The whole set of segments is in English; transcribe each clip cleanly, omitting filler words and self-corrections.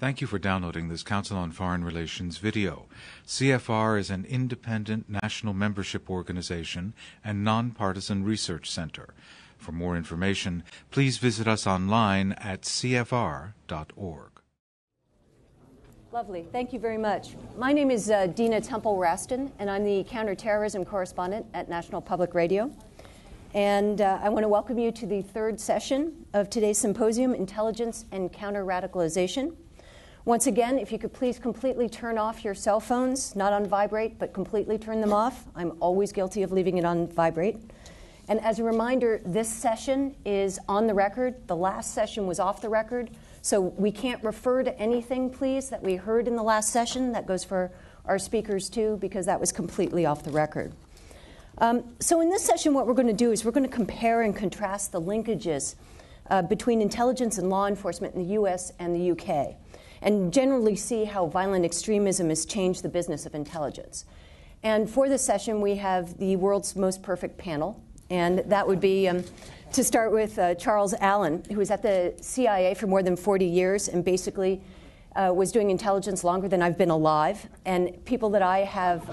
Thank you for downloading this Council on Foreign Relations video. CFR is an independent national membership organization and nonpartisan research center. For more information, please visit us online at cfr.org. Lovely. Thank you very much. My name is Dina Temple-Raston, and I'm the Counterterrorism Correspondent at National Public Radio. And I want to welcome you to the third session of today's symposium, Intelligence and Counter-Radicalization. Once again, if you could please completely turn off your cell phones, not on vibrate, but completely turn them off. I'm always guilty of leaving it on vibrate. And as a reminder, this session is on the record. The last session was off the record. So we can't refer to anything, please, that we heard in the last session. That goes for our speakers, too, because that was completely off the record. So in this session, what we're going to do is we're going to compare and contrast the linkages between intelligence and law enforcement in the U.S. and the U.K., and generally see how violent extremism has changed the business of intelligence. And for this session, we have the world's most perfect panel, and that would be, to start with, Charles Allen, who was at the CIA for more than 40 years and basically was doing intelligence longer than I've been alive. And people that I have...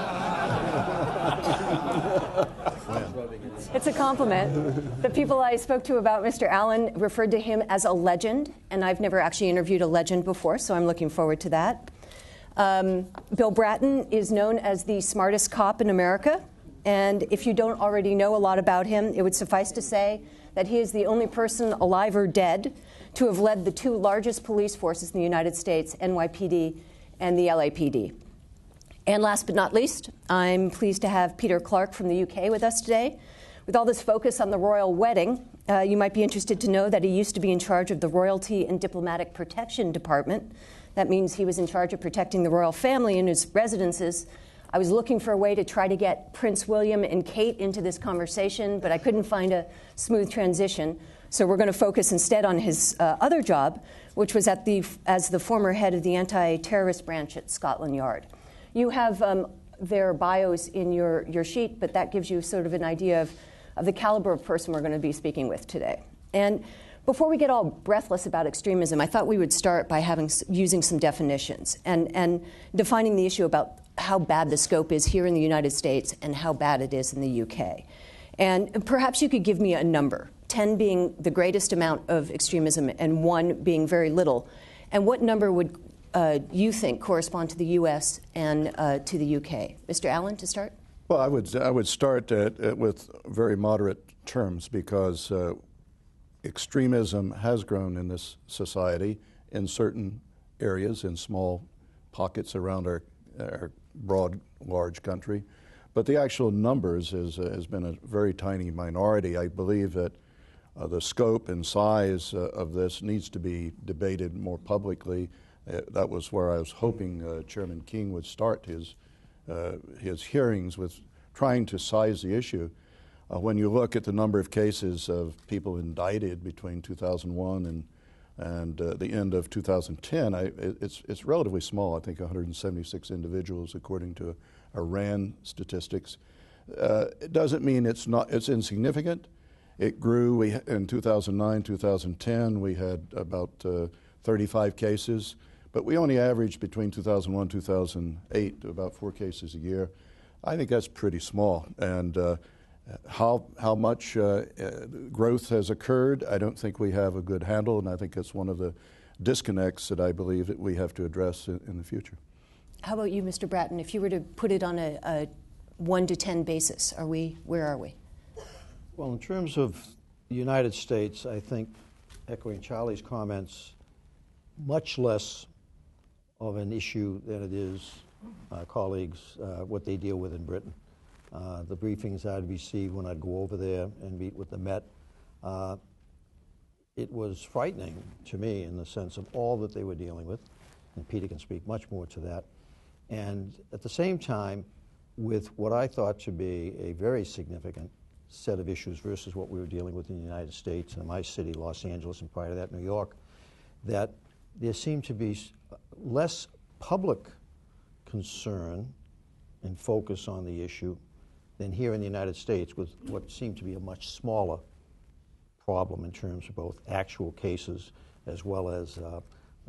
It's a compliment. The people I spoke to about Mr. Allen referred to him as a legend, and I've never actually interviewed a legend before, so I'm looking forward to that. Bill Bratton is known as the smartest cop in America, and if you don't already know a lot about him, it would suffice to say that he is the only person, alive or dead, to have led the two largest police forces in the United States, NYPD and the LAPD. And last but not least, I'm pleased to have Peter Clarke from the UK with us today. With all this focus on the royal wedding, you might be interested to know that he used to be in charge of the Royalty and Diplomatic Protection Department. That means he was in charge of protecting the royal family and his residences. I was looking for a way to try to get Prince William and Kate into this conversation, but I couldn't find a smooth transition. So we're going to focus instead on his other job, which was as the former head of the anti-terrorist branch at Scotland Yard. You have their bios in your sheet, but that gives you sort of an idea of the caliber of person we're going to be speaking with today. And before we get all breathless about extremism, I thought we would start by using some definitions and defining the issue about how bad the scope is here in the United States and how bad it is in the UK. And perhaps you could give me a number, 10 being the greatest amount of extremism and 1 being very little. And what number would you think correspond to the U.S. and to the UK? Mr. Allen, to start? Well, I would start with very moderate terms because extremism has grown in this society in certain areas, in small pockets around our broad, large country. But the actual numbers has been a very tiny minority. I believe that the scope and size of this needs to be debated more publicly. That was where I was hoping Chairman King would start his hearings, with trying to size the issue. When you look at the number of cases of people indicted between 2001 and the end of 2010, it's relatively small. I think 176 individuals, according to Iran statistics. It doesn't mean it's insignificant. It grew. In 2009, 2010, we had about 35 cases. But we only averaged between 2001 and 2008 about 4 cases a year. I think that's pretty small. And how much growth has occurred, I don't think we have a good handle, and I think that's one of the disconnects that I believe that we have to address in the future. How about you, Mr. Bratton? If you were to put it on a 1 to 10 basis, where are we? Well, in terms of the United States, I think, echoing Charlie's comments, much less of an issue than it is, colleagues, what they deal with in Britain. The briefings I'd receive when I'd go over there and meet with the Met, it was frightening to me in the sense of all that they were dealing with, and Peter can speak much more to that. And at the same time, with what I thought to be a very significant set of issues versus what we were dealing with in the United States, and my city, Los Angeles, and prior to that, New York, that there seemed to be less public concern and focus on the issue than here in the United States, with what seemed to be a much smaller problem in terms of both actual cases as well as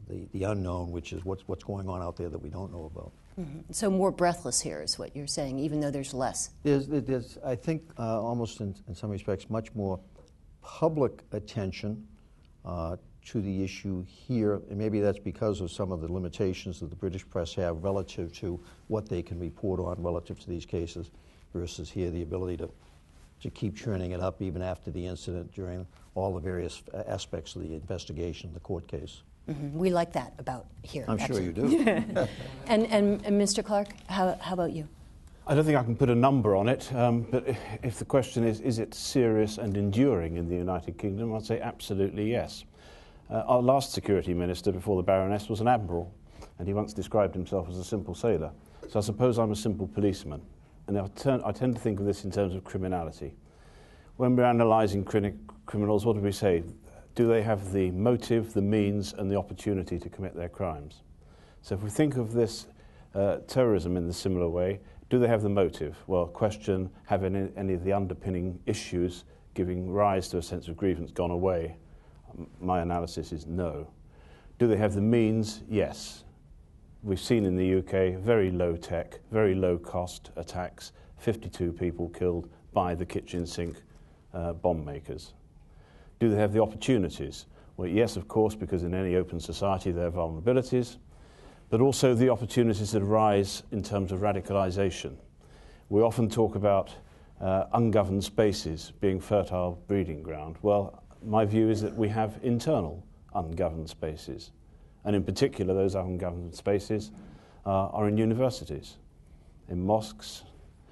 the unknown, which is what's going on out there that we don't know about. Mm-hmm. So more breathless here is what you're saying, even though there's less. There's I think, almost in some respects, much more public attention to the issue here, and maybe that's because of some of the limitations that the British press have relative to what they can report on relative to these cases, versus here the ability to keep churning it up even after the incident during all the various aspects of the investigation, the court case. Mm-hmm. We like that about here. I'm actually. sure you do. And Mr. Clarke, how about you? I don't think I can put a number on it, but if the question is it serious and enduring in the United Kingdom, I'd say absolutely yes. Our last security minister before the Baroness was an admiral, and he once described himself as a simple sailor. So I suppose I'm a simple policeman. And I tend to think of this in terms of criminality. When we're analysing criminals, what do we say? Do they have the motive, the means, and the opportunity to commit their crimes? So if we think of this terrorism in the similar way, do they have the motive? Well, question, have any of the underpinning issues giving rise to a sense of grievance gone away? My analysis is no. Do they have the means? Yes. We've seen in the UK very low tech, very low cost attacks, 52 people killed by the kitchen sink bomb makers. Do they have the opportunities? Well, yes, of course, because in any open society there are vulnerabilities, but also the opportunities that arise in terms of radicalization. We often talk about ungoverned spaces being fertile breeding ground. Well, my view is that we have internal ungoverned spaces. And in particular, those ungoverned spaces are in universities, in mosques,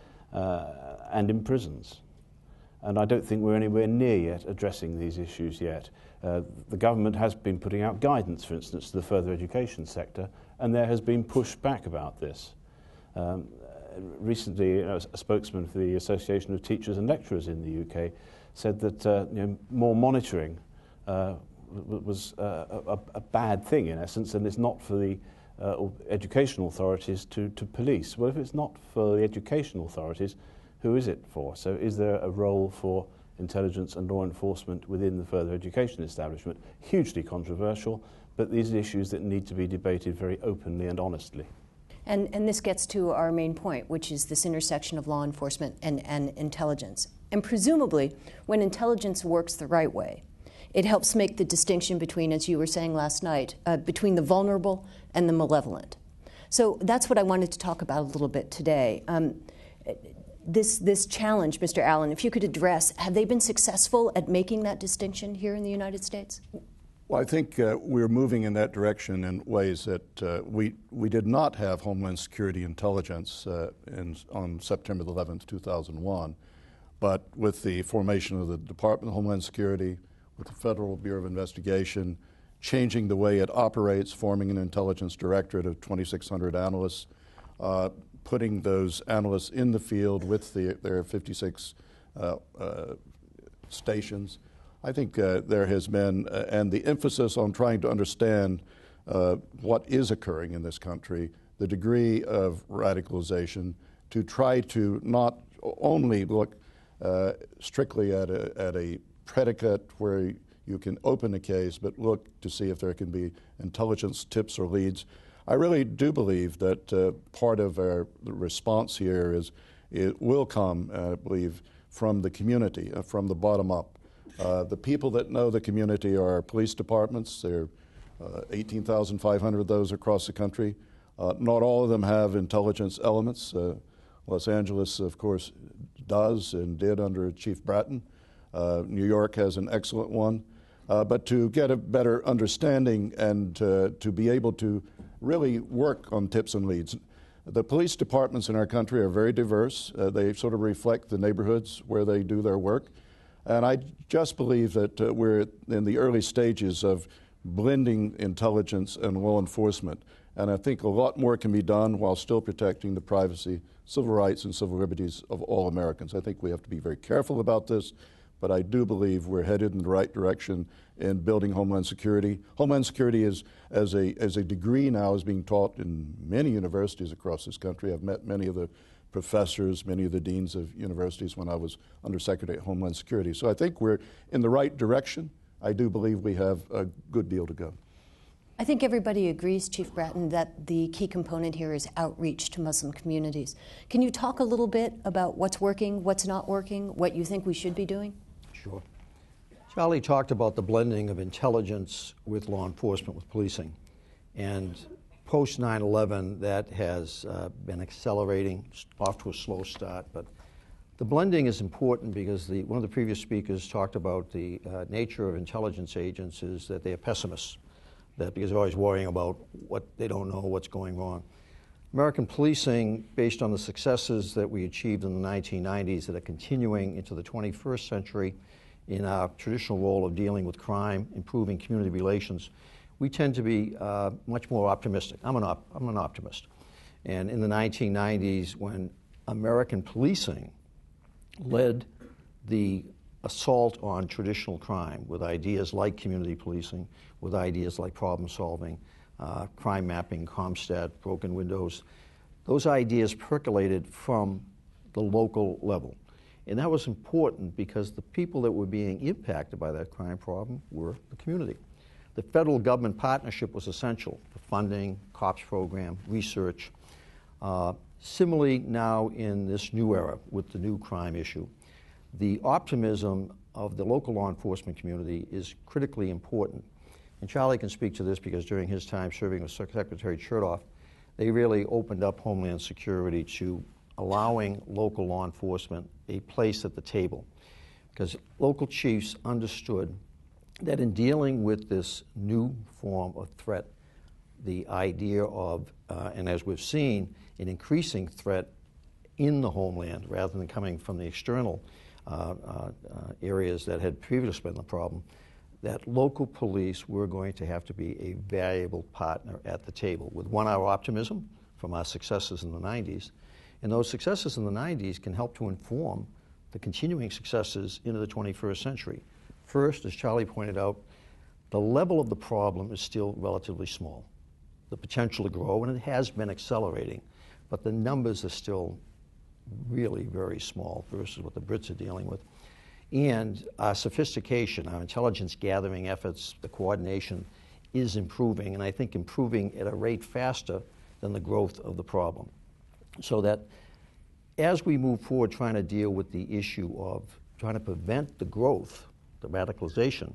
and in prisons. And I don't think we're anywhere near yet addressing these issues yet. The government has been putting out guidance, for instance, to the further education sector, and there has been pushback about this. Recently, a spokesman for the Association of Teachers and Lecturers in the UK said that more monitoring was a bad thing, in essence, and it's not for the educational authorities to police. Well, if it's not for the educational authorities, who is it for? So is there a role for intelligence and law enforcement within the further education establishment? Hugely controversial, but these are issues that need to be debated very openly and honestly. And this gets to our main point, which is this intersection of law enforcement and intelligence. And presumably, when intelligence works the right way, it helps make the distinction between, as you were saying last night, between the vulnerable and the malevolent. So that's what I wanted to talk about a little bit today. This challenge, Mr. Allen, if you could address, have they been successful at making that distinction here in the United States? Well, I think we're moving in that direction in ways that we did not have Homeland Security intelligence on September 11th, 2001. But with the formation of the Department of Homeland Security, with the Federal Bureau of Investigation, changing the way it operates, forming an intelligence directorate of 2,600 analysts, putting those analysts in the field with their 56 stations. I think there has been, and the emphasis on trying to understand what is occurring in this country, the degree of radicalization, to try to not only look strictly at a predicate where you can open a case, but look to see if there can be intelligence tips or leads. I really do believe that part of our response here is it will come, I believe, from the community, from the bottom up. The people that know the community are our police departments. There are 18,500 of those across the country. Not all of them have intelligence elements. Los Angeles, of course, does and did under Chief Bratton. New York has an excellent one. But to get a better understanding and to be able to really work on tips and leads. The police departments in our country are very diverse. They sort of reflect the neighborhoods where they do their work. And I just believe that we're in the early stages of blending intelligence and law enforcement. And I think a lot more can be done while still protecting the privacy, civil rights, and civil liberties of all Americans. I think we have to be very careful about this, but I do believe we're headed in the right direction in building Homeland Security. Homeland Security is, as a degree now, is being taught in many universities across this country. I've met many of the professors, many of the deans of universities when I was Undersecretary at Homeland Security. So I think we're in the right direction. I do believe we have a good deal to go. I think everybody agrees, Chief Bratton, that the key component here is outreach to Muslim communities. Can you talk a little bit about what's working, what's not working, what you think we should be doing? Sure. Charlie talked about the blending of intelligence with law enforcement, with policing. And post 9/11, that has been accelerating, off to a slow start. But the blending is important because one of the previous speakers talked about the nature of intelligence agents is that they are pessimists. Because they're always worrying about what they don't know, what's going wrong. American policing, based on the successes that we achieved in the 1990s that are continuing into the 21st century in our traditional role of dealing with crime, improving community relations, we tend to be much more optimistic. I'm an optimist. And in the 1990s, when American policing led the assault on traditional crime with ideas like community policing, with ideas like problem solving, crime mapping, CompStat, broken windows. Those ideas percolated from the local level. And that was important because the people that were being impacted by that crime problem were the community. The federal government partnership was essential for funding, COPS program, research. Similarly, now in this new era with the new crime issue, the optimism of the local law enforcement community is critically important. And Charlie can speak to this because during his time serving with Secretary Chertoff, they really opened up Homeland Security to allowing local law enforcement a place at the table. Because local chiefs understood that in dealing with this new form of threat, the idea of, and as we've seen, an increasing threat in the homeland rather than coming from the external areas that had previously been the problem, that local police were going to have to be a valuable partner at the table with 1 hour optimism from our successes in the 90s. And those successes in the 90s can help to inform the continuing successes into the 21st century. First, as Charlie pointed out, the level of the problem is still relatively small. The potential to grow, and it has been accelerating, but the numbers are still really very small versus what the Brits are dealing with. And our sophistication, our intelligence gathering efforts, the coordination is improving, and I think improving at a rate faster than the growth of the problem. So that as we move forward trying to deal with the issue of trying to prevent the growth, the radicalization,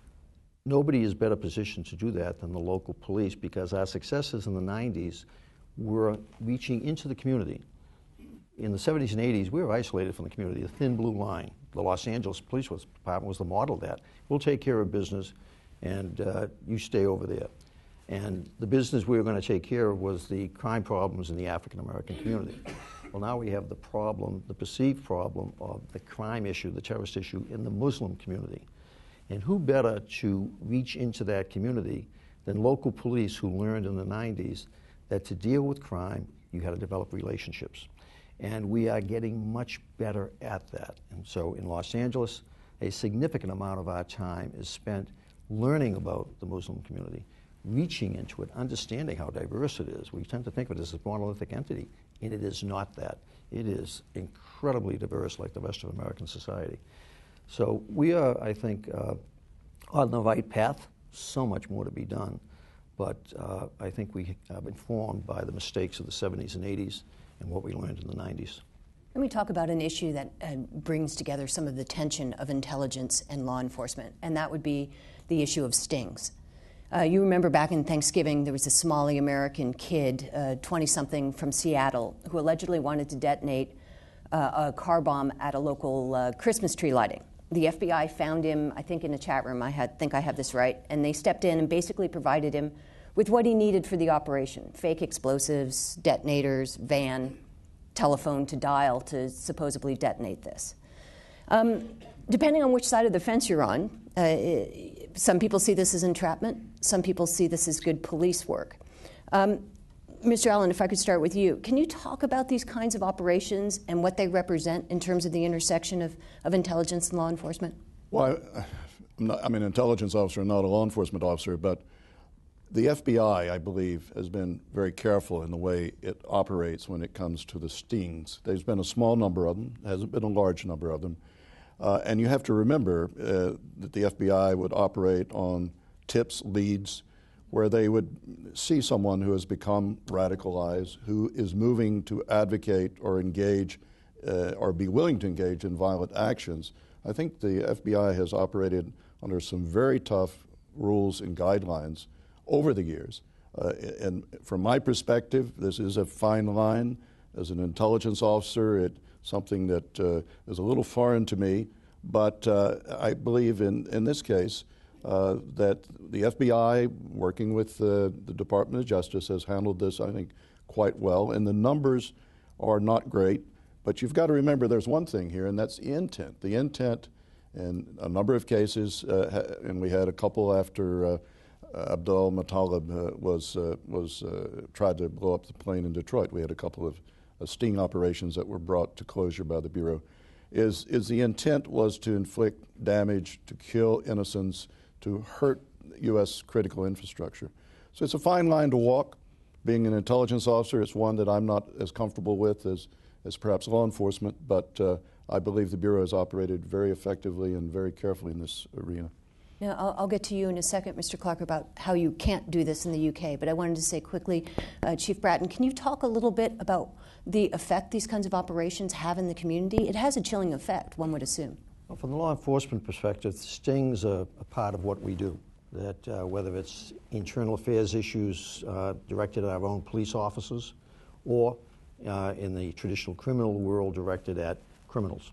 nobody is better positioned to do that than the local police, because our successes in the 90s were reaching into the community. In the 70s and 80s, we were isolated from the community, the thin blue line. The Los Angeles Police Department was the model of that. We'll take care of business, and you stay over there. And the business we were going to take care of was the crime problems in the African-American community. Well, now we have the problem, the perceived problem of the crime issue, the terrorist issue in the Muslim community. And who better to reach into that community than local police who learned in the 90s that to deal with crime, you had to develop relationships. And we are getting much better at that. And so in Los Angeles, a significant amount of our time is spent learning about the Muslim community, reaching into it, understanding how diverse it is. We tend to think of it as a monolithic entity, and it is not that. It is incredibly diverse like the rest of American society. So we are, I think, on the right path. So much more to be done. But I think we have been informed by the mistakes of the 70s and 80s and what we learned in the 90s. Let me talk about an issue that brings together some of the tension of intelligence and law enforcement, and that would be the issue of stings. You remember back in Thanksgiving, there was a Somali-American kid, 20-something from Seattle, who allegedly wanted to detonate a car bomb at a local Christmas tree lighting. The FBI found him, I think in a chat room, I think I have this right, and they stepped in and basically provided him with what he needed for the operation: fake explosives, detonators, van, telephone to dial to supposedly detonate this. Depending on which side of the fence you're on, some people see this as entrapment, some people see this as good police work. Mr. Allen, if I could start with you, can you talk about these kinds of operations and what they represent in terms of the intersection of intelligence and law enforcement? Well, I'm an intelligence officer, not a law enforcement officer, but the FBI, I believe, has been very careful in the way it operates when it comes to the stings. There's been a small number of them, hasn't been a large number of them. And you have to remember that the FBI would operate on tips, leads, where they would see someone who has become radicalized, who is moving to advocate or engage or be willing to engage in violent actions. I think the FBI has operated under some very tough rules and guidelines over the years. And from my perspective, this is a fine line. As an intelligence officer, it's something that is a little foreign to me, but I believe in this case that the FBI, working with the Department of Justice, has handled this, I think, quite well. And the numbers are not great, but you've got to remember there's one thing here, and that's the intent. The intent in a number of cases, and we had a couple after Abdul Muttalib was tried to blow up the plane in Detroit. We had a couple of sting operations that were brought to closure by the Bureau. Is the intent was to inflict damage, to kill innocents, to hurt U.S. critical infrastructure. So it's a fine line to walk. Being an intelligence officer, it's one that I'm not as comfortable with as perhaps law enforcement, but I believe the Bureau has operated very effectively and very carefully in this arena. Now, I'll get to you in a second, Mr. Clarke, about how you can't do this in the UK, but I wanted to say quickly, Chief Bratton, can you talk a little bit about the effect these kinds of operations have in the community? It has a chilling effect, one would assume. Well, from the law enforcement perspective, stings are a part of what we do. That whether it's internal affairs issues directed at our own police officers, or in the traditional criminal world directed at criminals.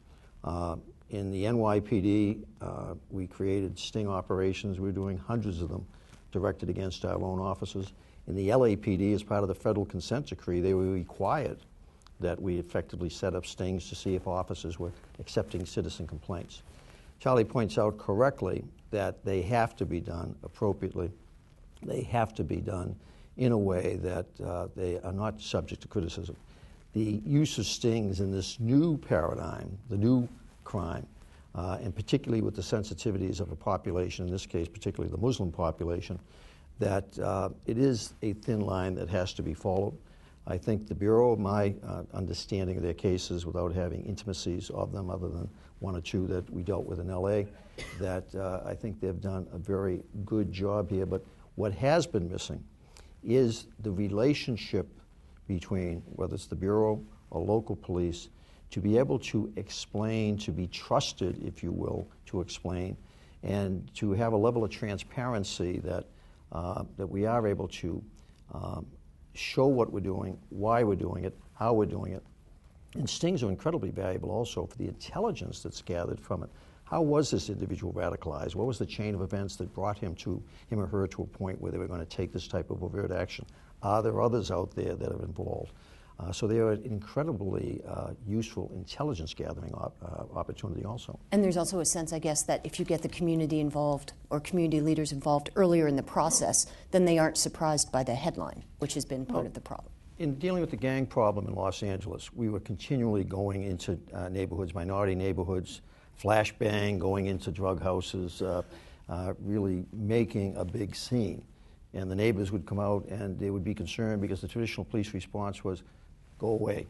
In the NYPD, we created sting operations. We're doing hundreds of them directed against our own officers. In the LAPD, as part of the federal consent decree, they were required that we effectively set up stings to see if officers were accepting citizen complaints. Charlie points out correctly that they have to be done appropriately. They have to be done in a way that they are not subject to criticism. The use of stings in this new paradigm, the new crime, and particularly with the sensitivities of a population, in this case particularly the Muslim population, that it is a thin line that has to be followed. I think the Bureau, my understanding of their cases without having intimacies of them other than one or two that we dealt with in LA, that I think they've done a very good job here. But what has been missing is the relationship between, whether it's the Bureau or local police, to be able to explain, to be trusted, if you will, to explain, and to have a level of transparency that, that we are able to show what we're doing, why we're doing it, how we're doing it. And stings are incredibly valuable also for the intelligence that's gathered from it. How was this individual radicalized? What was the chain of events that brought him or her to a point where they were going to take this type of overt action? Are there others out there that are involved? So they are an incredibly useful intelligence gathering opportunity also. And there's also a sense, I guess, that if you get the community involved or community leaders involved earlier in the process, then they aren't surprised by the headline, which has been part of the problem. In dealing with the gang problem in Los Angeles, we were continually going into neighborhoods, minority neighborhoods, flashbang, going into drug houses, really making a big scene. And the neighbors would come out and they would be concerned because the traditional police response was, go away.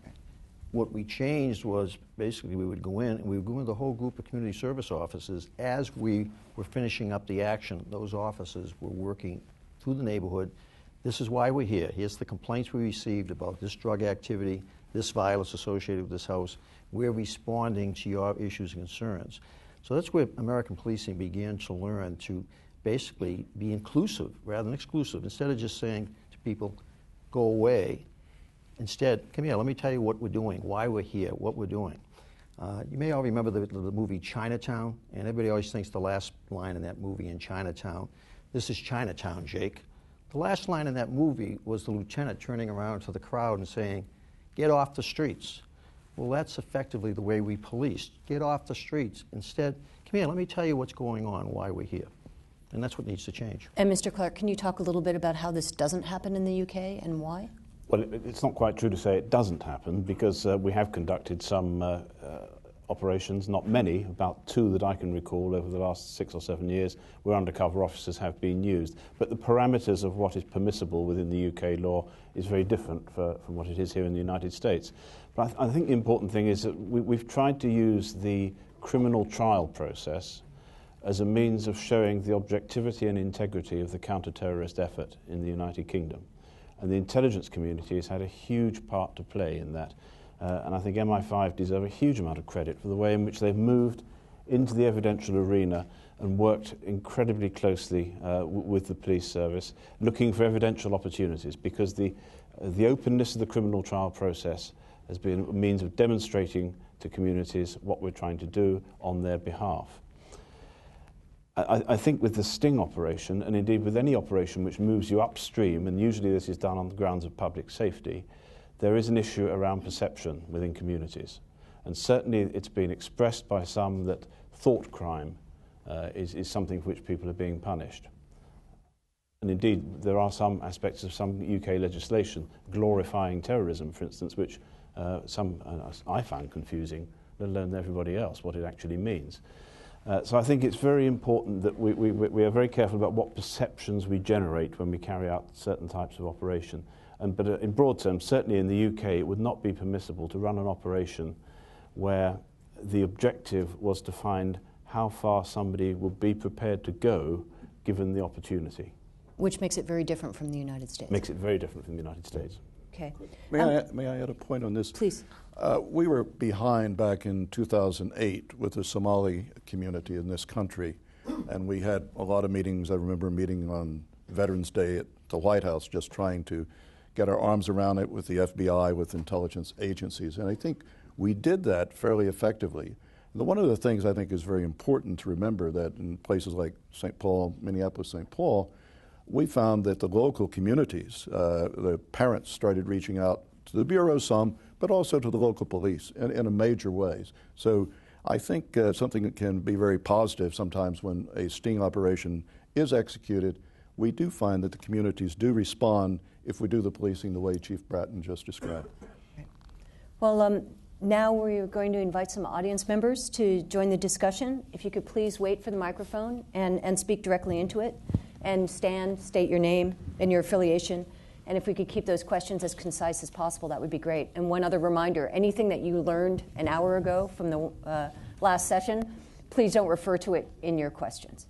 What we changed was basically we would go in and we would go into the whole group of community service officers. As we were finishing up the action, those officers were working through the neighborhood. This is why we're here. Here's the complaints we received about this drug activity, this violence associated with this house. We're responding to your issues and concerns. So that's where American policing began to learn to basically be inclusive rather than exclusive. Instead of just saying to people, go away, instead, come here, let me tell you what we're doing, why we're here, what we're doing. You may all remember the movie Chinatown, and everybody always thinks the last line in that movie in Chinatown, this is Chinatown, Jake. The last line in that movie was the lieutenant turning around to the crowd and saying, get off the streets. Well, that's effectively the way we police. Get off the streets. Instead, come here, let me tell you what's going on, why we're here. And that's what needs to change. And Mr. Clarke, can you talk a little bit about how this doesn't happen in the UK and why? Well, it's not quite true to say it doesn't happen because we have conducted some operations, not many, about 2 that I can recall over the last 6 or 7 years, where undercover officers have been used. But the parameters of what is permissible within the UK law is very different from what it is here in the United States. But I think the important thing is that we've tried to use the criminal trial process as a means of showing the objectivity and integrity of the counter-terrorist effort in the United Kingdom. And the intelligence community has had a huge part to play in that. And I think MI5 deserve a huge amount of credit for the way in which they've moved into the evidential arena and worked incredibly closely with the police service, looking for evidential opportunities, because the openness of the criminal trial process has been a means of demonstrating to communities what we're trying to do on their behalf. I think with the sting operation, and indeed with any operation which moves you upstream, and usually this is done on the grounds of public safety, there is an issue around perception within communities. And certainly it's been expressed by some that thought crime is something for which people are being punished. And indeed, there are some aspects of some UK legislation glorifying terrorism, for instance, which I found confusing, let alone everybody else, what it actually means. So I think it's very important that we are very careful about what perceptions we generate when we carry out certain types of operation. But in broad terms, certainly in the UK, it would not be permissible to run an operation where the objective was to find how far somebody would be prepared to go given the opportunity. Which makes it very different from the United States. Makes it very different from the United States. Okay. May I add a point on this? Please. We were behind back in 2008 with the Somali community in this country, and we had a lot of meetings. I remember a meeting on Veterans Day at the White House, just trying to get our arms around it with the FBI, with intelligence agencies, and I think we did that fairly effectively. One of the things I think is very important to remember that in places like St. Paul, Minneapolis, St. Paul, we found that the local communities, the parents started reaching out to the Bureau some, but also to the local police in a major ways. So I think something that can be very positive sometimes when a sting operation is executed, we do find that the communities do respond if we do the policing the way Chief Bratton just described. Well, now we're going to invite some audience members to join the discussion. If you could please wait for the microphone and speak directly into it, and state your name and your affiliation. And if we could keep those questions as concise as possible, that would be great. And one other reminder, anything that you learned an hour ago from the last session, please don't refer to it in your questions.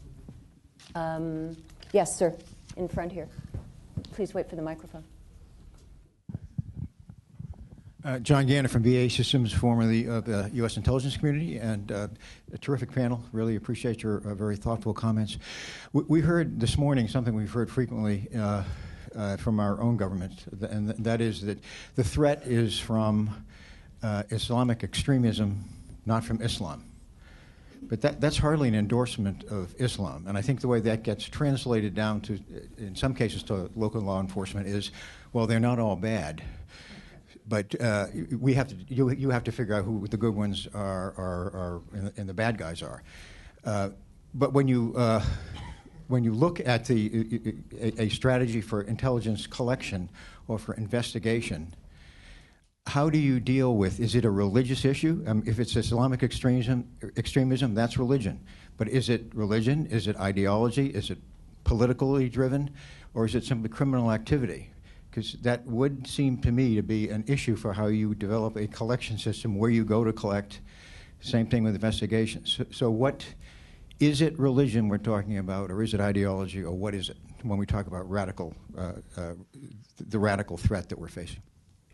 Yes, sir, in front here. Please wait for the microphone. John Gannon from BAE Systems, formerly of the U.S. intelligence community, and a terrific panel. Really appreciate your very thoughtful comments. We heard this morning something we've heard frequently from our own government, and that is that the threat is from Islamic extremism, not from Islam. But that's hardly an endorsement of Islam. And I think the way that gets translated down to, in some cases, to local law enforcement is, well, they're not all bad. But you have to figure out who the good ones are and the bad guys are. But when you look at a strategy for intelligence collection or for investigation, how do you deal with? Is it a religious issue? If it's Islamic extremism, that's religion. But is it religion? Is it ideology? Is it politically driven, or is it simply criminal activity? Because that would seem to me to be an issue for how you develop a collection system where you go to collect. Same thing with investigations. So what is it religion we're talking about, or is it ideology, or what is it when we talk about the radical threat that we're facing?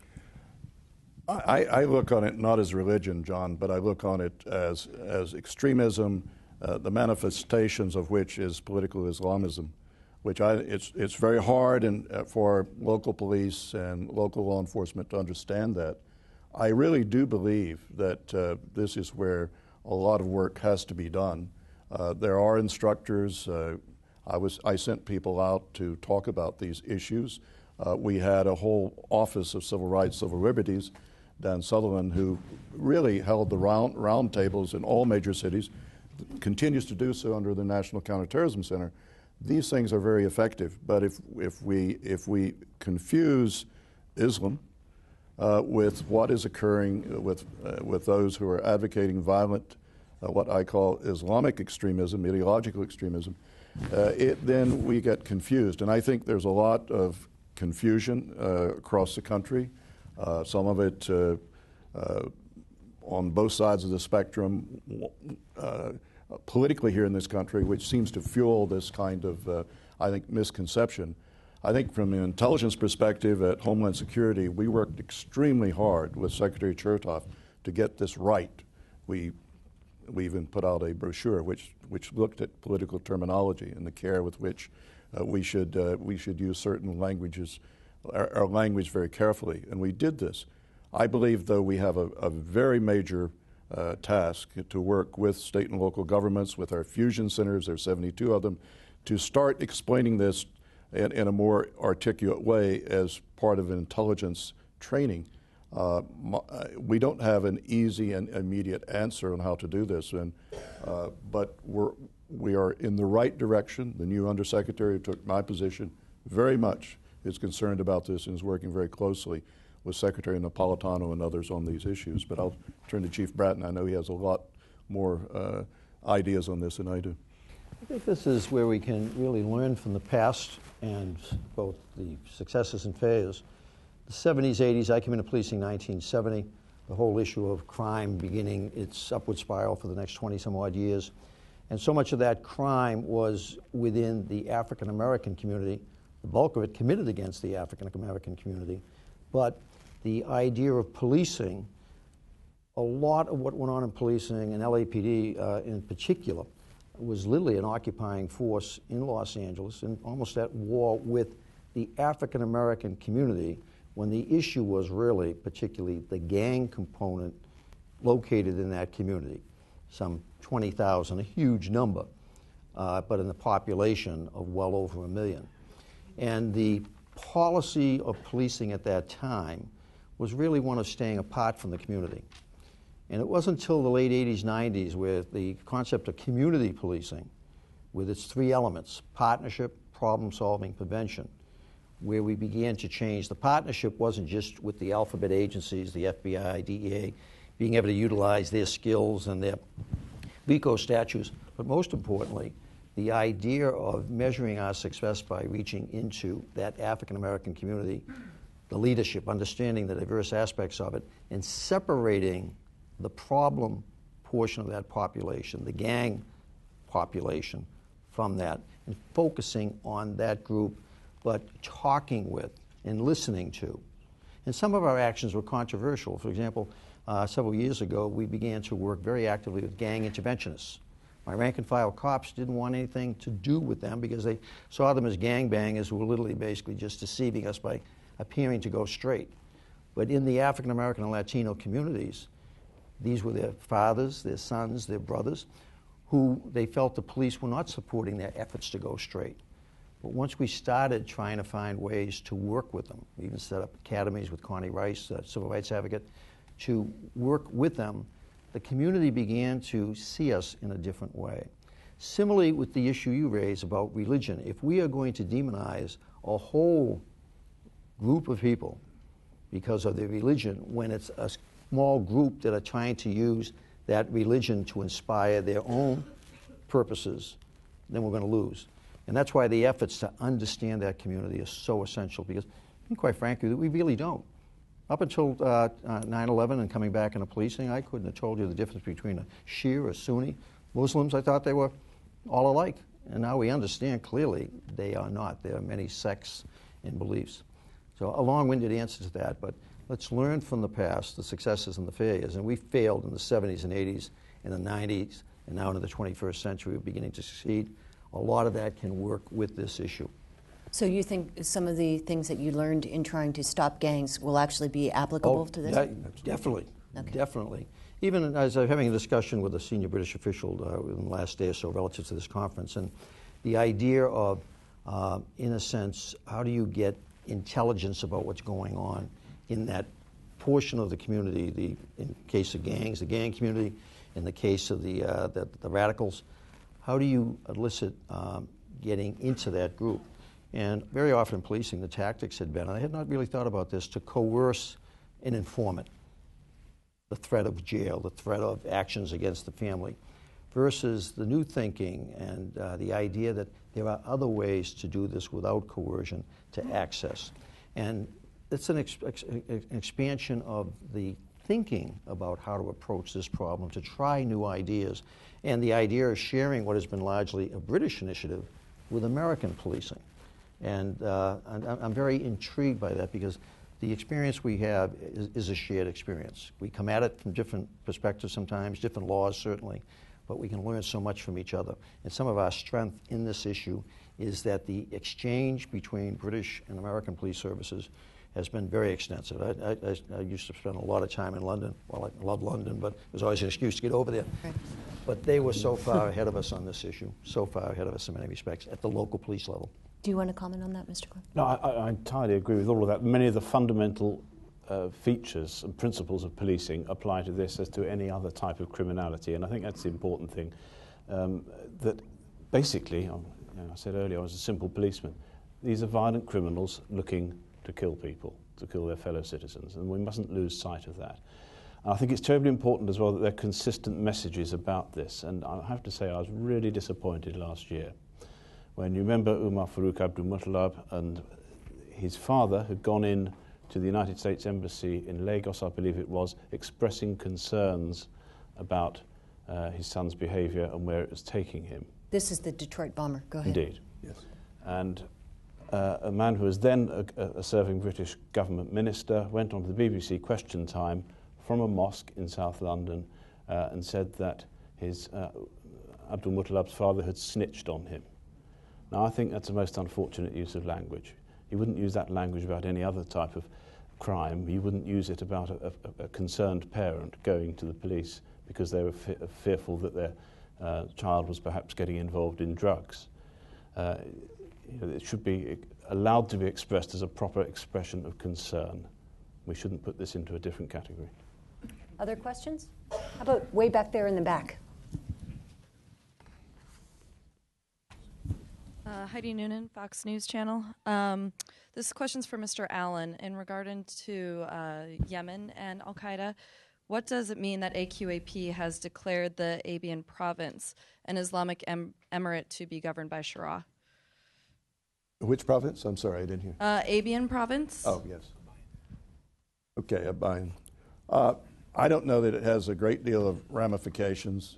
I look on it not as religion, John, but I look on it as extremism, the manifestations of which is political Islamism, which it's very hard for local police and local law enforcement to understand that. I really do believe that this is where a lot of work has to be done. There are instructors. I sent people out to talk about these issues. We had a whole Office of Civil Rights, Civil Liberties, Dan Sutherland, who really held the round tables in all major cities, continues to do so under the National Counterterrorism Center. These things are very effective, but if we confuse Islam with what is occurring with those who are advocating violent, what I call Islamic extremism, ideological extremism, then we get confused. And I think there's a lot of confusion across the country. Some of it on both sides of the spectrum, politically here in this country, which seems to fuel this kind of, I think, misconception. I think from an intelligence perspective at Homeland Security, we worked extremely hard with Secretary Chertoff to get this right. We even put out a brochure which looked at political terminology and the care with which we should use certain languages, our language very carefully, and we did this. I believe, though, we have a very major task to work with state and local governments, with our fusion centers, there are 72 of them, to start explaining this in a more articulate way as part of intelligence training. We don't have an easy and immediate answer on how to do this, but we are in the right direction. The new Undersecretary who took my position very much is concerned about this and is working very closely with Secretary Napolitano and others on these issues. But I'll turn to Chief Bratton. I know he has a lot more ideas on this than I do. I think this is where we can really learn from the past and both the successes and failures. The 70s, 80s, I came into policing in 1970. The whole issue of crime beginning its upward spiral for the next 20 some odd years. And so much of that crime was within the African American community, the bulk of it committed against the African American community. But the idea of policing, a lot of what went on in policing and LAPD in particular, was literally an occupying force in Los Angeles and almost at war with the African American community when the issue was really particularly the gang component located in that community. Some 20,000, a huge number, but in the population of well over 1 million. And the policy of policing at that time was really one of staying apart from the community. And it wasn't until the late 80s, 90s where the concept of community policing, with its 3 elements, partnership, problem solving, prevention, where we began to change. The partnership wasn't just with the alphabet agencies, the FBI, DEA, being able to utilize their skills and their RICO statutes, but most importantly, the idea of measuring our success by reaching into that African American community, the leadership, understanding the diverse aspects of it, and separating the problem portion of that population, the gang population, from that, and focusing on that group, but talking with and listening to. And some of our actions were controversial. For example, several years ago, we began to work very actively with gang interventionists. My rank-and-file cops didn't want anything to do with them because they saw them as gangbangers who were literally basically just deceiving us by appearing to go straight. But in the African American and Latino communities, these were their fathers, their sons, their brothers, who they felt the police were not supporting their efforts to go straight. But once we started trying to find ways to work with them, we even set up academies with Connie Rice, a civil rights advocate, to work with them, the community began to see us in a different way. Similarly with the issue you raised about religion, if we are going to demonize a whole group of people because of their religion, when it's a small group that are trying to use that religion to inspire their own purposes, then we're going to lose. And that's why the efforts to understand that community is so essential, because, quite frankly, we really don't. Up until 9/11 and coming back into policing, I couldn't have told you the difference between a Shia or Sunni. Muslims, I thought they were all alike. And now we understand clearly they are not. There are many sects and beliefs. So a long-winded answer to that, but let's learn from the past, the successes and the failures. And we failed in the 70s and 80s, in the 90s, and now into the 21st century, we're beginning to succeed. A lot of that can work with this issue. So you think some of the things that you learned in trying to stop gangs will actually be applicable to this? Yeah, definitely, okay. Definitely. Even as I was having a discussion with a senior British official in the last day or so relative to this conference, and the idea of, in a sense, how do you get intelligence about what's going on in that portion of the community, in case of gangs, the gang community, in the case of the radicals, how do you elicit getting into that group? And very often in policing, the tactics had been, and I had not really thought about this, to coerce an informant, the threat of jail, the threat of actions against the family, versus the new thinking and the idea that there are other ways to do this without coercion to access. And it's an expansion of the thinking about how to approach this problem, to try new ideas, and the idea of sharing what has been largely a British initiative with American policing. And I'm very intrigued by that, because the experience we have is a shared experience. We come at it from different perspectives sometimes, different laws certainly, but we can learn so much from each other. And some of our strength in this issue is that the exchange between British and American police services has been very extensive. I used to spend a lot of time in London. Well, I love London, but there's always an excuse to get over there. Right. But they were so far ahead of us on this issue, so far ahead of us in many respects at the local police level. Do you want to comment on that, Mr. Clarke? No, I entirely agree with all of that. Many of the fundamental features and principles of policing apply to this as to any other type of criminality, and I think that's the important thing. That basically, I said earlier, I was a simple policeman. These are violent criminals looking to kill people, to kill their fellow citizens, and we mustn't lose sight of that. And I think it's terribly important as well that there are consistent messages about this, and I have to say I was really disappointed last year when, you remember, Umar Farouk Abdul Muttalab and his father had gone in to the United States Embassy in Lagos, I believe it was, expressing concerns about his son's behaviour and where it was taking him. This is the Detroit bomber. Go ahead. Indeed. Yes. And a man who was then a serving British government minister went on to the BBC Question Time from a mosque in South London and said that his Abdul Muttalab's father had snitched on him. Now, I think that's a most unfortunate use of language. You wouldn't use that language about any other type of crime. You wouldn't use it about a concerned parent going to the police because they were fearful that their child was perhaps getting involved in drugs. It should be allowed to be expressed as a proper expression of concern. We shouldn't put this into a different category. Other questions? How about way back there in the back? Heidi Noonan, Fox News Channel. This question's for Mr. Allen in regard to Yemen and Al-Qaeda. What does it mean that AQAP has declared the Abyei province an Islamic emirate to be governed by Sharia? Which province? I'm sorry, I didn't hear. Abyei province. Oh, yes. Okay, Abyei. I don't know that it has a great deal of ramifications.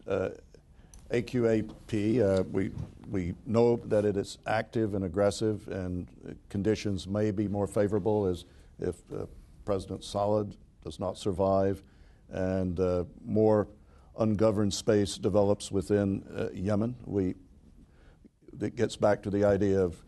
AQAP, we know that it is active and aggressive, and conditions may be more favorable as if President Saleh does not survive and more ungoverned space develops within Yemen. That gets back to the idea of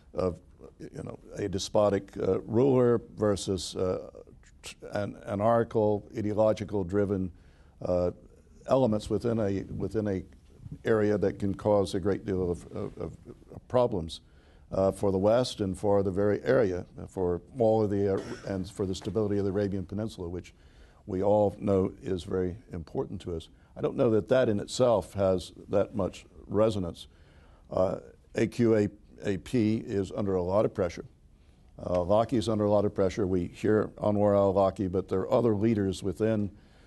a despotic ruler versus an anarchical, ideological-driven elements within a area that can cause a great deal of problems for the West and for the very area, for all of the and for the stability of the Arabian Peninsula, which we all know is very important to us. I don't know that in itself has that much resonance. AQAP is under a lot of pressure. Al-Awlaki is under a lot of pressure. We hear Anwar al-Awlaki, but there are other leaders within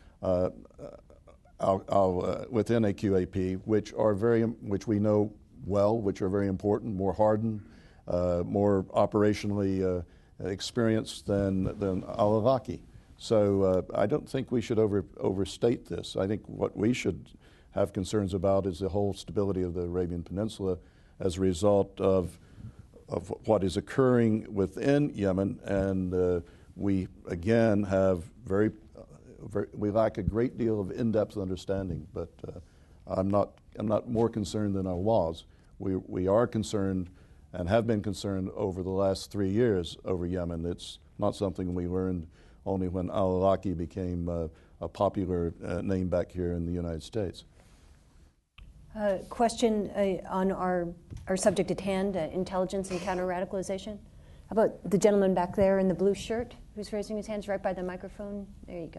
within AQAP which we know well, which are very important, more hardened, more operationally experienced than al-Awlaki. So I don't think we should overstate this. I think what we should have concerns about is the whole stability of the Arabian Peninsula as a result of what is occurring within Yemen, and we again have we lack a great deal of in-depth understanding. But I'm not more concerned than I was. We are concerned and have been concerned over the last 3 years over Yemen. It's not something we learned only when al-Awlaki became a popular name back here in the United States. Question on our subject at hand, intelligence and counter-radicalization. How about the gentleman back there in the blue shirt who's raising his hands right by the microphone? There you go.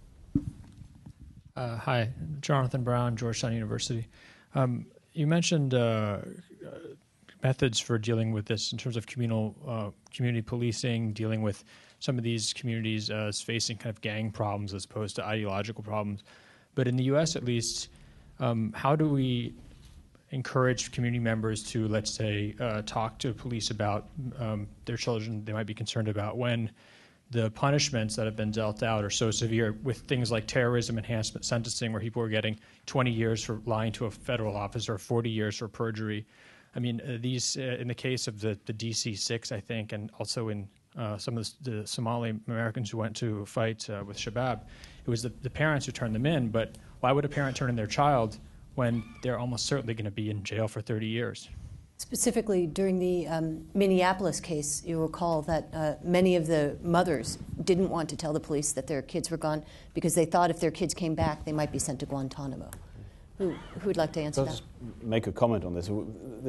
Hi, Jonathan Brown, Georgetown University. You mentioned methods for dealing with this in terms of community policing, dealing with some of these communities as facing kind of gang problems as opposed to ideological problems. But in the U.S., at least, how do we encourage community members to, let's say, talk to police about their children they might be concerned about when the punishments that have been dealt out are so severe with things like terrorism enhancement sentencing, where people are getting 20 years for lying to a federal officer, 40 years for perjury. I mean, these, in the case of the DC-6, I think, and also in some of the Somali Americans who went to fight with Shabab, it was the parents who turned them in. But why would a parent turn in their child when they're almost certainly going to be in jail for 30 years? Specifically, during the Minneapolis case, you recall that many of the mothers didn't want to tell the police that their kids were gone because they thought if their kids came back, they might be sent to Guantanamo. Who would like to answer that? I'll just make a comment on this.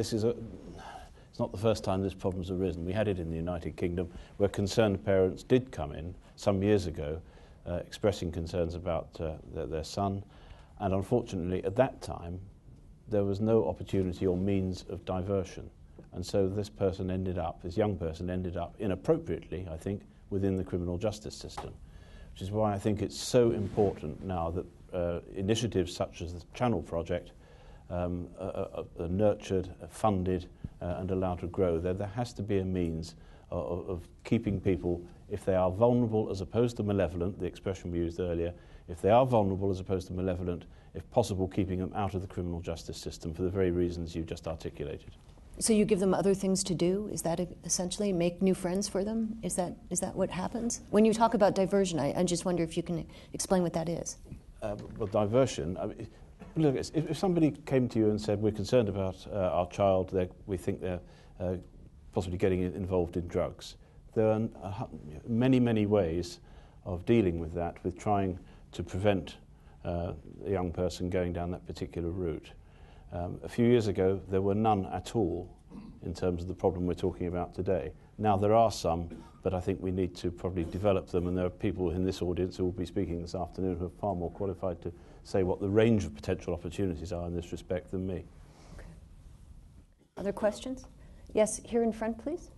It's not the first time this problem's arisen. We had it in the United Kingdom, where concerned parents did come in some years ago, expressing concerns about their son, and unfortunately, at that time, there was no opportunity or means of diversion. And so this young person ended up inappropriately, I think, within the criminal justice system, which is why I think it's so important now that initiatives such as the Channel Project are nurtured, funded, and allowed to grow. There has to be a means of keeping people, if they are vulnerable as opposed to malevolent, the expression we used earlier, if they are vulnerable as opposed to malevolent, if possible, keeping them out of the criminal justice system for the very reasons you just articulated. So you give them other things to do? Is that essentially make new friends for them? Is that what happens? When you talk about diversion, I just wonder if you can explain what that is. Well, diversion, look, if somebody came to you and said, we're concerned about our child, we think they're possibly getting involved in drugs, there are many, many ways of dealing with that, with trying to prevent a young person going down that particular route. A few years ago, there were none at all in terms of the problem we're talking about today. Now there are some, but I think we need to probably develop them, and there are people in this audience who will be speaking this afternoon who are far more qualified to say what the range of potential opportunities are in this respect than me. Okay. Other questions? Yes, here in front, please.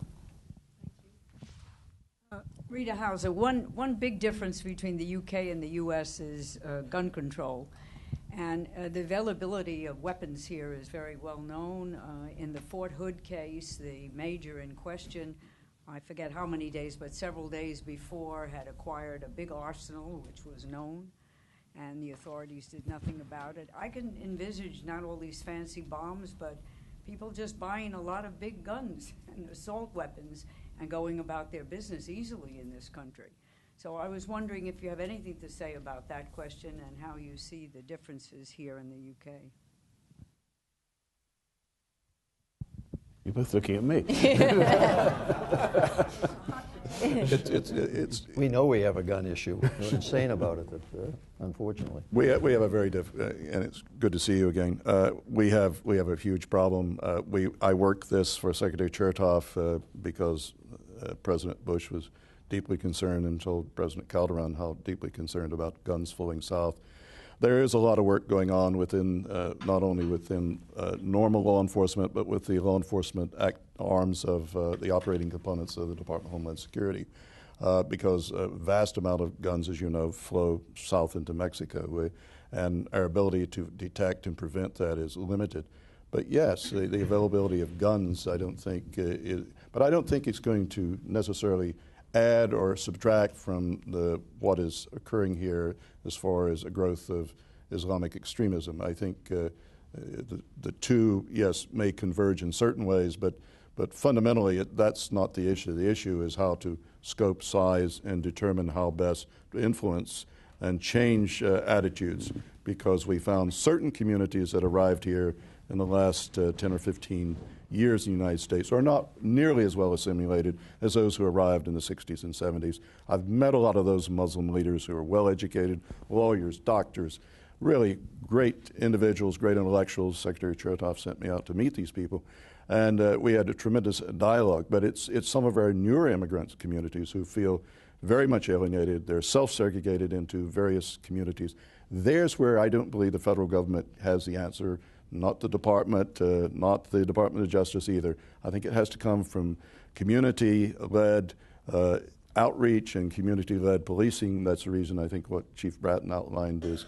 Rita Hauser, one big difference between the UK and the US is gun control. And the availability of weapons here is very well known. In the Fort Hood case, the major in question, I forget how many days, but several days before, had acquired a big arsenal, which was known, and the authorities did nothing about it. I can envisage not all these fancy bombs, but people just buying a lot of big guns and assault weapons and going about their business easily in this country. So I was wondering if you have anything to say about that question and how you see the differences here in the UK. You're both looking at me. We know we have a gun issue. We're insane about it, unfortunately. We have a very and it's good to see you again. We have a huge problem. I worked this for Secretary Chertoff because President Bush was deeply concerned and told President Calderon how deeply concerned about guns flowing south. There is a lot of work going on within, not only within normal law enforcement, but with the law enforcement arms of the operating components of the Department of Homeland Security, because a vast amount of guns, as you know, flow south into Mexico, and our ability to detect and prevent that is limited. But yes, the availability of guns, I don't think, but I don't think it's going to necessarily add or subtract from what is occurring here as far as a growth of Islamic extremism. I think the two, yes, may converge in certain ways, but fundamentally that's not the issue. The issue is how to scope, size, and determine how best to influence and change attitudes, because we found certain communities that arrived here in the last 10 or 15 years in the United States are not nearly as well assimilated as those who arrived in the 60s and 70s. I've met a lot of those Muslim leaders who are well-educated, lawyers, doctors, really great individuals, great intellectuals. Secretary Chertoff sent me out to meet these people, and we had a tremendous dialogue. But it's some of our newer immigrant communities who feel very much alienated. They're self-segregated into various communities. There's where I don't believe the federal government has the answer. Not the department, not the Department of Justice either. I think it has to come from community-led outreach and community-led policing. That's the reason I think what Chief Bratton outlined is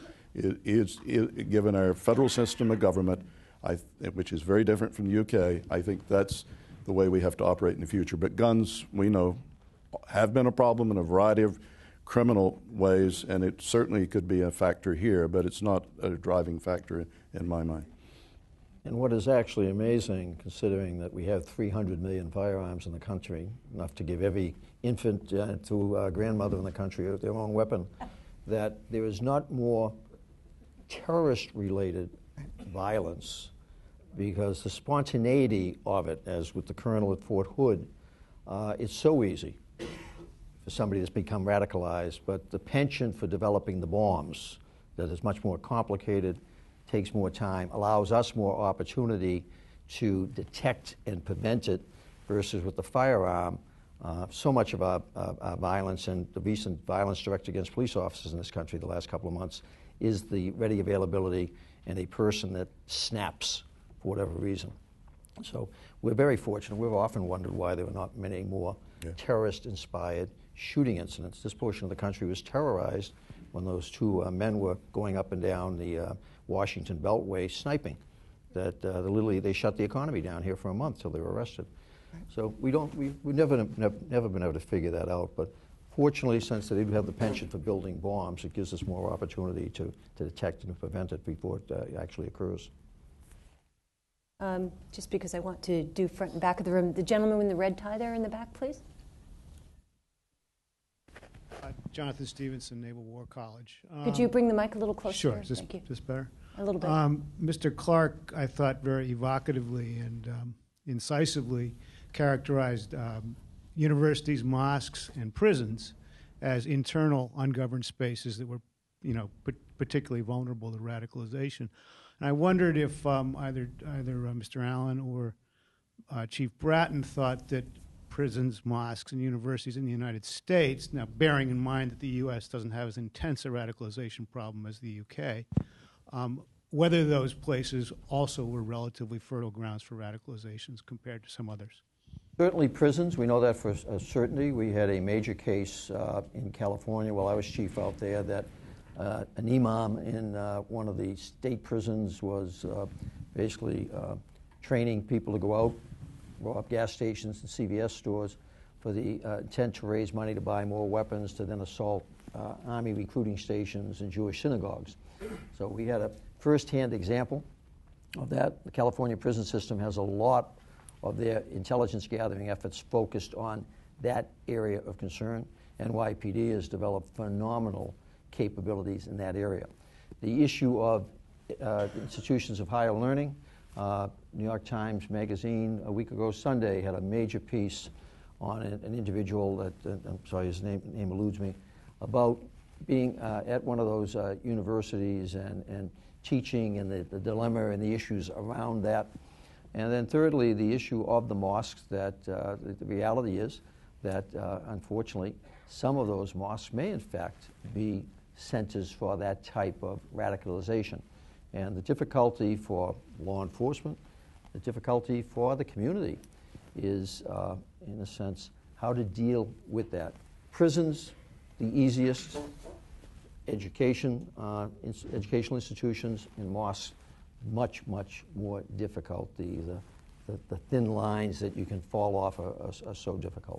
given our federal system of government, which is very different from the UK, I think that's the way we have to operate in the future. But guns, we know, have been a problem in a variety of criminal ways, and it certainly could be a factor here, but it's not a driving factor in my mind. And what is actually amazing, considering that we have 300 million firearms in the country, enough to give every infant to grandmother in the country their own weapon, that there is not more terrorist-related violence, because the spontaneity of it, as with the colonel at Fort Hood, it's so easy for somebody that's become radicalized, but the penchant for developing the bombs, that is much more complicated, takes more time, allows us more opportunity to detect and prevent it, versus with the firearm, so much of our violence and the recent violence directed against police officers in this country the last couple of months is the ready availability and a person that snaps for whatever reason. So we're very fortunate. We've often wondered why there were not many more terrorist-inspired shooting incidents. This portion of the country was terrorized when those two men were going up and down the Washington Beltway sniping. That literally they shut the economy down here for a month till they were arrested. So we've never been able to figure that out. But fortunately, since they do have the penchant for building bombs, it gives us more opportunity to detect and prevent it before it actually occurs. Just because I want to do front and back of the room. The gentleman in the red tie there in the back, please. Jonathan Stevenson, Naval War College. Could you bring the mic a little closer? Sure. Is this better? A little bit. Mr. Clarke, I thought very evocatively and incisively characterized universities, mosques, and prisons as internal, ungoverned spaces that were, particularly vulnerable to radicalization. And I wondered if either Mr. Allen or Chief Bratton thought that prisons, mosques, and universities in the United States, now bearing in mind that the U.S. doesn't have as intense a radicalization problem as the U.K., whether those places also were relatively fertile grounds for radicalizations compared to some others. Certainly prisons, we know that for a certainty. We had a major case in California while I was chief out there that an imam in one of the state prisons was basically training people to go out, rob gas stations and CVS stores for the intent to raise money to buy more weapons to then assault army recruiting stations and Jewish synagogues. So we had a first-hand example of that. The California prison system has a lot of their intelligence gathering efforts focused on that area of concern. NYPD has developed phenomenal capabilities in that area. The issue of institutions of higher learning, New York Times Magazine a week ago Sunday had a major piece on an individual that, I'm sorry, his name eludes me, about being at one of those universities and teaching and the dilemma and the issues around that. And then thirdly, the issue of the mosques, that the reality is that unfortunately some of those mosques may in fact be centers for that type of radicalization. And the difficulty for law enforcement, the difficulty for the community is, in a sense, how to deal with that. Prisons, the easiest. Educational institutions and mosques, much more difficult. The thin lines that you can fall off are so difficult.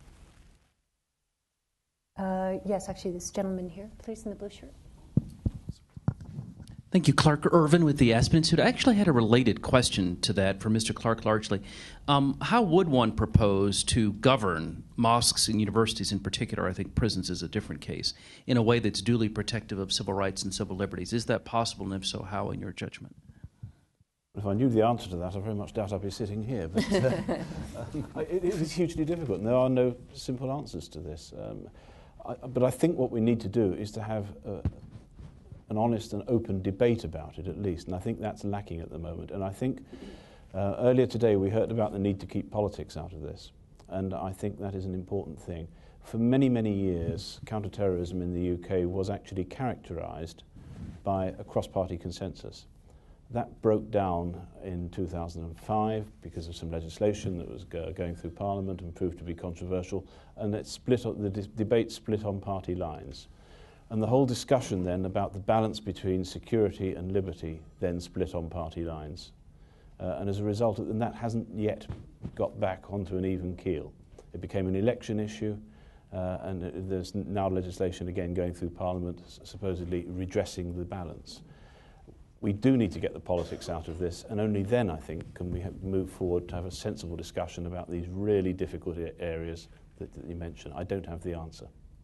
Yes, actually, this gentleman here, please, in the blue shirt. Thank you. Clarke Irvin with the Aspen Institute. I actually had a related question to that for Mr. Clarke largely. How would one propose to govern mosques and universities in particular, I think prisons is a different case, in a way that's duly protective of civil rights and civil liberties? Is that possible, and if so, how in your judgment? If I knew the answer to that, I very much doubt I'd be sitting here. But it is hugely difficult, and there are no simple answers to this. But I think what we need to do is to have an honest and open debate about it, at least, and I think that's lacking at the moment. And I think earlier today we heard about the need to keep politics out of this, and I think that is an important thing. For many, many years, counterterrorism in the UK was actually characterised by a cross-party consensus. That broke down in 2005 because of some legislation that was going through Parliament and proved to be controversial, and it split. The debate split on party lines. And the whole discussion then about the balance between security and liberty then split on party lines. And as a result, and that hasn't yet got back onto an even keel. It became an election issue, And there's now legislation again going through Parliament supposedly redressing the balance. We do need to get the politics out of this, and only then, I think, can we move forward to have a sensible discussion about these really difficult areas that you mentioned. I don't have the answer.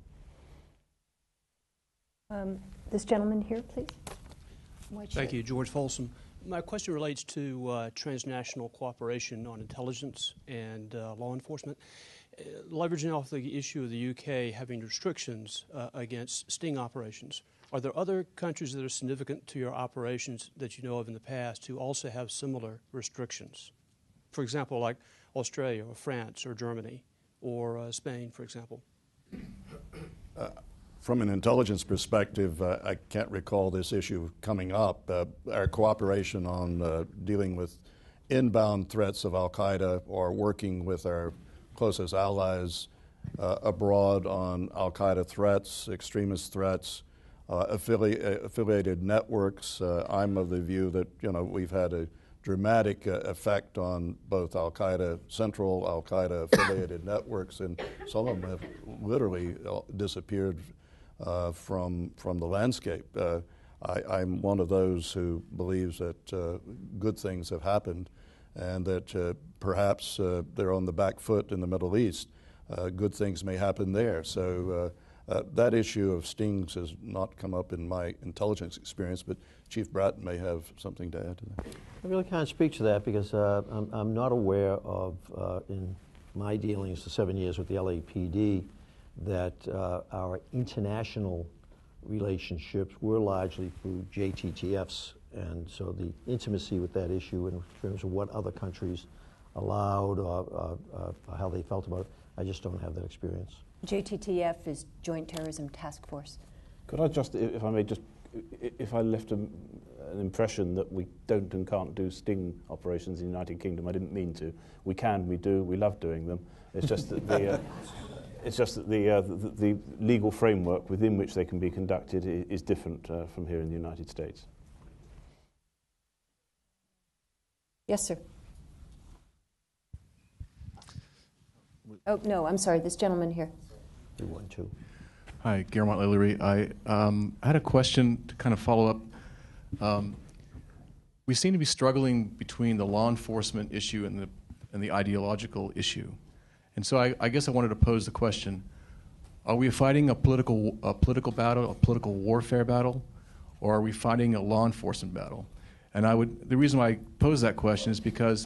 This gentleman here, please. Thank you, George Folsom. My question relates to transnational cooperation on intelligence and law enforcement. Leveraging off the issue of the UK having restrictions against sting operations, are there other countries that are significant to your operations that you know of in the past who also have similar restrictions? For example, like Australia or France or Germany or Spain, for example? From an intelligence perspective, I can't recall this issue coming up. Our cooperation on dealing with inbound threats of al-Qaeda or working with our closest allies abroad on al-Qaeda threats, extremist threats, affiliated networks. I'm of the view that we've had a dramatic effect on both al-Qaeda central, al-Qaeda affiliated networks, and some of them have literally disappeared from the landscape. I'm one of those who believes that good things have happened, and that perhaps they're on the back foot in the Middle East. Good things may happen there. So that issue of stings has not come up in my intelligence experience, but Chief Bratton may have something to add to that. I really can't speak to that because I'm not aware of, in my dealings for 7 years with the LAPD, that our international relationships were largely through JTTFs. And so the intimacy with that issue in terms of what other countries allowed or how they felt about it, I just don't have that experience. JTTF is Joint Terrorism Task Force. Could I just, if I may, if I left an impression that we don't and can't do sting operations in the United Kingdom, I didn't mean to. We can, we do, we love doing them. It's just that the legal framework within which they can be conducted is different from here in the United States. Yes, sir. Oh, no, I'm sorry, this gentleman here. You want to. Hi, Guillermo Lillery. I had a question to kind of follow up. We seem to be struggling between the law enforcement issue and the ideological issue. And so I guess I wanted to pose the question, are we fighting a political battle, a political warfare battle, or are we fighting a law enforcement battle? And the reason why I pose that question is because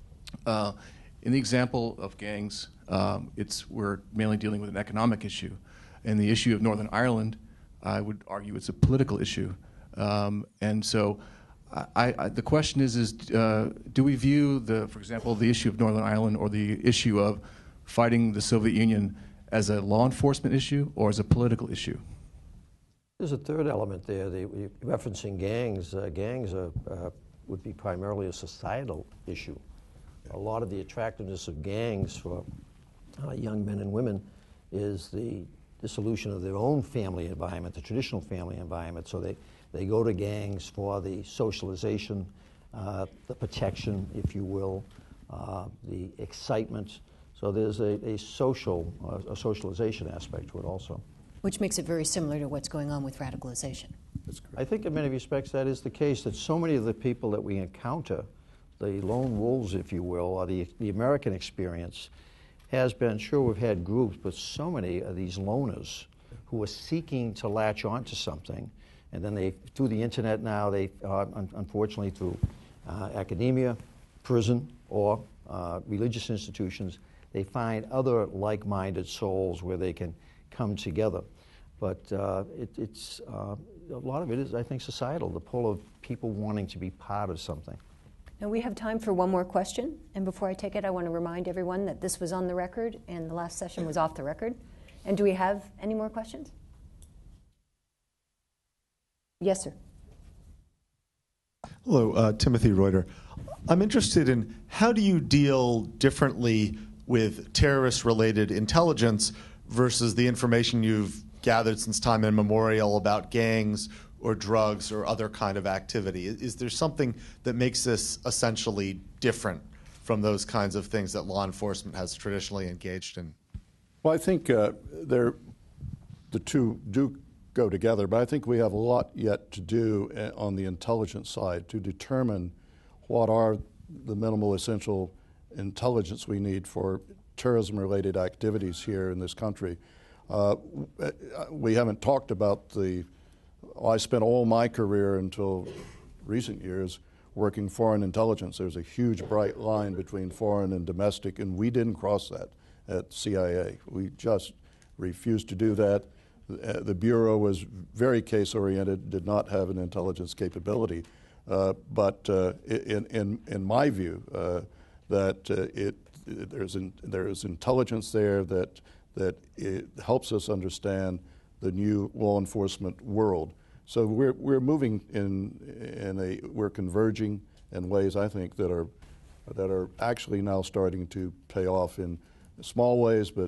in the example of gangs, we're mainly dealing with an economic issue. And the issue of Northern Ireland, I would argue it's a political issue. And so the question is do we view, for example, the issue of Northern Ireland or the issue of fighting the Soviet Union as a law enforcement issue or as a political issue? There's a third element there. Referencing gangs, gangs would be primarily a societal issue. A lot of the attractiveness of gangs for young men and women is the dissolution of their own family environment, the traditional family environment. So they go to gangs for the socialization, the protection, if you will, the excitement. So there's a socialization aspect to it also. Which makes it very similar to what's going on with radicalization. That's correct. I think in many respects that is the case, that so many of the people that we encounter, the lone wolves, if you will, or the American experience, has been, sure, we've had groups, but so many of these loners who are seeking to latch onto something, and then they, through the internet now, they, unfortunately through academia, prison, or religious institutions, they find other like-minded souls where they can come together. But it's a lot of it is, I think, societal, the pull of people wanting to be part of something. Now we have time for one more question, and before I take it, I want to remind everyone that this was on the record and the last session was off the record. And do we have any more questions? Yes, sir. Hello, Timothy Reuter. I'm interested in how do you deal differently with terrorist-related intelligence versus the information you've gathered since time immemorial about gangs or drugs or other kind of activity? Is there something that makes this essentially different from those kinds of things that law enforcement has traditionally engaged in? Well, I think the two do go together, but I think we have a lot yet to do on the intelligence side to determine what are the minimal essential intelligence we need for terrorism-related activities here in this country. We haven't talked about I spent all my career until recent years working foreign intelligence. There's a huge bright line between foreign and domestic, and we didn't cross that at CIA. We just refused to do that. The Bureau was very case-oriented, did not have an intelligence capability. But in my view, that there's intelligence there that it helps us understand the new law enforcement world. So we're moving we're converging in ways I think that are actually now starting to pay off in small ways, but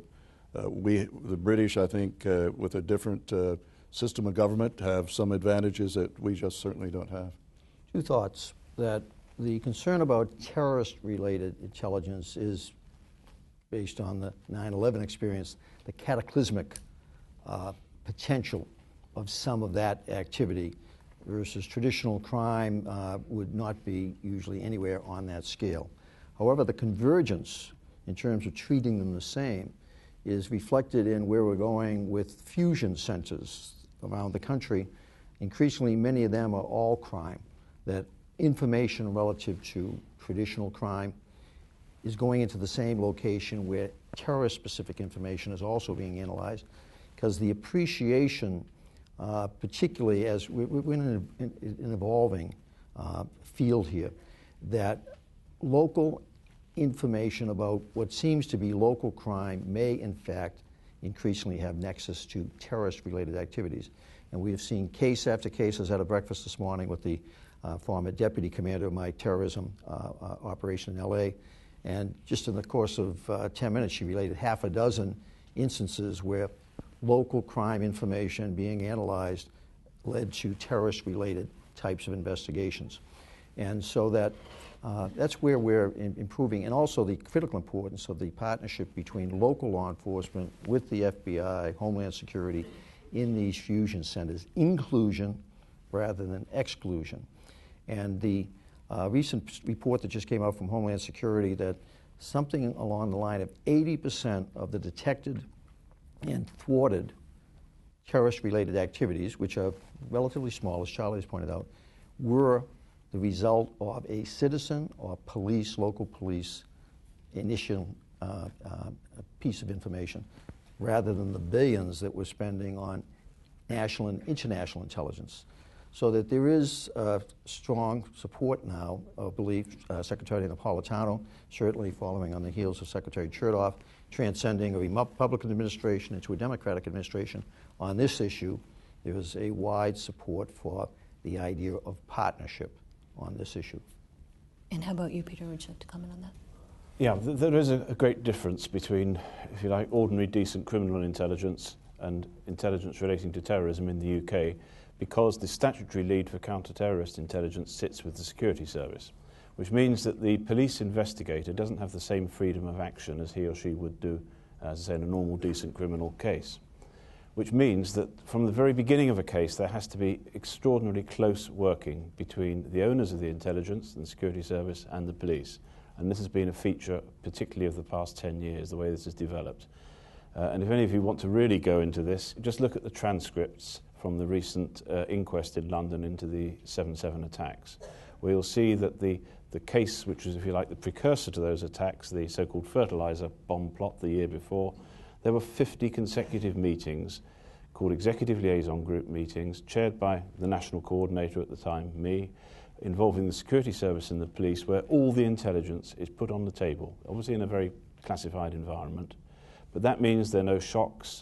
the British, I think, with a different system of government, have some advantages that we just certainly don't have. Two thoughts. That the concern about terrorist-related intelligence is based on the 9/11 experience, the cataclysmic potential of some of that activity versus traditional crime would not be usually anywhere on that scale. However, the convergence in terms of treating them the same is reflected in where we're going with fusion centers around the country. Increasingly, many of them are all crime, that information relative to traditional crime is going into the same location where terrorist-specific information is also being analyzed, because the appreciation, particularly as we're in an evolving field here, that local information about what seems to be local crime may, in fact, increasingly have nexus to terrorist-related activities. And we have seen case after case. I was at a breakfast this morning with the former deputy commander of my terrorism operation in L.A., and just in the course of 10 minutes, she related half a dozen instances where local crime information being analyzed led to terrorist-related types of investigations. And so that's where we're improving, and also the critical importance of the partnership between local law enforcement with the FBI, Homeland Security, in these fusion centers. Inclusion rather than exclusion. And the recent report that just came out from Homeland Security that something along the line of 80% of the detected and thwarted terrorist-related activities, which are relatively small, as Charlie has pointed out, were the result of a citizen or police, local police, initial piece of information, rather than the billions that we're spending on national and international intelligence. So that there is strong support now of belief, Secretary Napolitano, certainly following on the heels of Secretary Chertoff, transcending a Republican administration into a Democratic administration on this issue. There is a wide support for the idea of partnership on this issue. And how about you, Peter? Would you like to comment on that? Yeah, there is a great difference between, if you like, ordinary decent criminal intelligence and intelligence relating to terrorism in the UK, because the statutory lead for counter-terrorist intelligence sits with the security service, which means that the police investigator doesn't have the same freedom of action as he or she would do, as I say, in a normal decent criminal case. Which means that from the very beginning of a case, there has to be extraordinarily close working between the owners of the intelligence and the security service and the police. And this has been a feature particularly of the past 10 years, the way this has developed. And if any of you want to really go into this, just look at the transcripts from the recent inquest in London into the 7/7 attacks, where you'll see that the case, which was, if you like, the precursor to those attacks, the so-called fertilizer bomb plot the year before, there were 50 consecutive meetings called Executive Liaison Group meetings, chaired by the National Coordinator at the time, me, involving the security service and the police, where all the intelligence is put on the table, obviously in a very classified environment. But that means there are no shocks,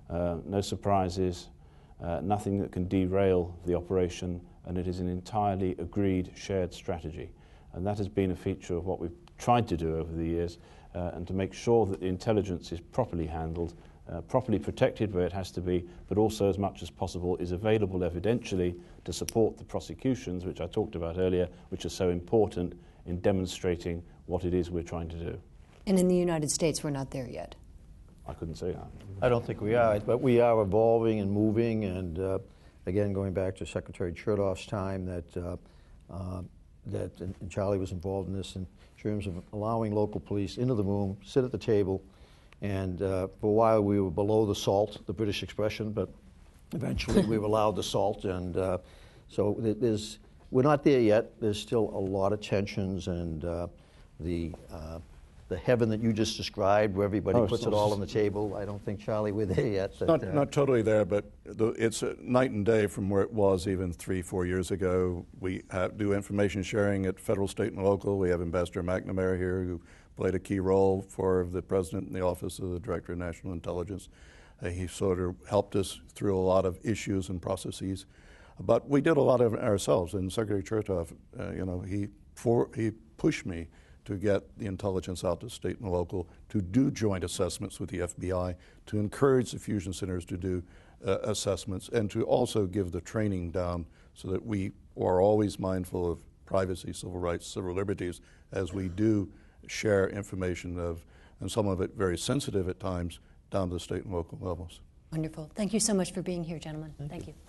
no surprises, nothing that can derail the operation, and it is an entirely agreed, shared strategy. And that has been a feature of what we've tried to do over the years, and to make sure that the intelligence is properly handled, properly protected where it has to be, but also as much as possible is available evidentially to support the prosecutions, which I talked about earlier, which are so important in demonstrating what it is we're trying to do. And in the United States, we're not there yet. I couldn't say that. I don't think we are, but we are evolving and moving, and again, going back to Secretary Chertoff's time, and Charlie was involved in this in terms of allowing local police into the room, sit at the table, and for a while we were below the salt, the British expression, but eventually we were allowed the salt, and so we're not there yet. There's still a lot of tensions, and the heaven that you just described, where everybody puts it all on the table, I don't think, Charlie, we're there yet. But, not totally there, but it's night and day from where it was even 3-4 years ago. We do information sharing at federal, state, and local. We have Ambassador McNamara here, who played a key role for the President in the Office of the Director of National Intelligence. He sort of helped us through a lot of issues and processes. But we did a lot of it ourselves, and Secretary Chertoff, he pushed me to get the intelligence out to state and local, to do joint assessments with the FBI, to encourage the fusion centers to do assessments, and to also give the training down so that we are always mindful of privacy, civil rights, civil liberties, as we do share information and some of it very sensitive at times, down to the state and local levels. Wonderful. Thank you so much for being here, gentlemen. Thank you.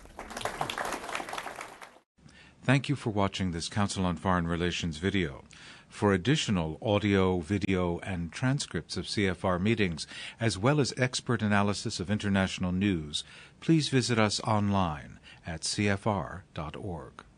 Thank you for watching this Council on Foreign Relations video. For additional audio, video, and transcripts of CFR meetings, as well as expert analysis of international news, please visit us online at cfr.org.